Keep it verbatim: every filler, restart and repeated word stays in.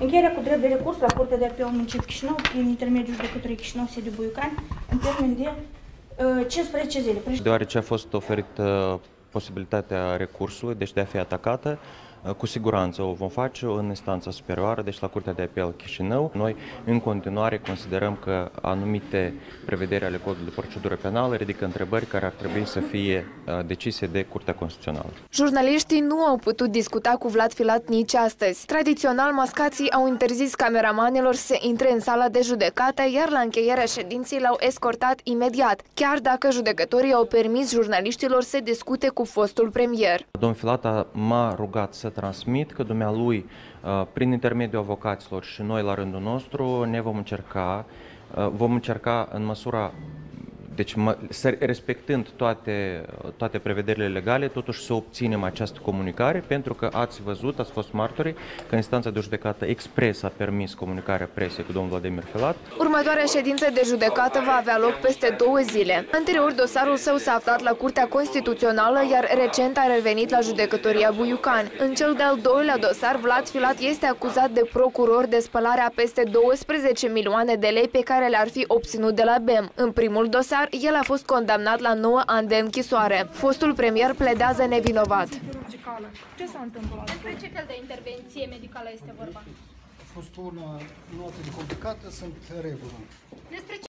Încheierea cu drept de recurs la Curtea de Apel Municipiul Chișinău, prin intermediul judecătorii Chișinău, sediu Buiucani, în termen de uh, cincisprezece zile. Deoarece a fost oferită posibilitatea recursului, deci de a fi atacată, cu siguranță o vom face în instanța superioară, deci la Curtea de Apel Chișinău. Noi, în continuare, considerăm că anumite prevederi ale Codului de Procedură Penală ridică întrebări care ar trebui să fie decise de Curtea Constituțională. Jurnaliștii nu au putut discuta cu Vlad Filat nici astăzi. Tradițional, mascații au interzis cameramanilor să intre în sala de judecată, iar la încheierea ședinței l-au escortat imediat, chiar dacă judecătorii au permis jurnaliștilor să discute cu fostul premier. Domnul Filat m-a rugat să transmit că dumnealui, prin intermediul avocaților și noi la rândul nostru, ne vom încerca, vom încerca în măsura, deci respectând toate, toate prevederile legale, totuși să obținem această comunicare, pentru că ați văzut, ați fost martori, că instanța de judecată expres a permis comunicarea presei cu domnul Vladimir Filat. Următoarea ședință de judecată va avea loc peste două zile. Anterior, dosarul său s-a aflat la Curtea Constituțională, iar recent a revenit la judecătoria Buiucani. În cel de-al doilea dosar, Vlad Filat este acuzat de procuror de spălarea peste douăsprezece milioane de lei pe care le-ar fi obținut de la B E M. În primul dosar, el a fost condamnat la nouă ani de închisoare. Fostul premier pledează nevinovat. Ce s-a întâmplat? Despre ce fel de intervenție medicală este vorba? A fost una nu atât de complicată, sunt regulă. Despre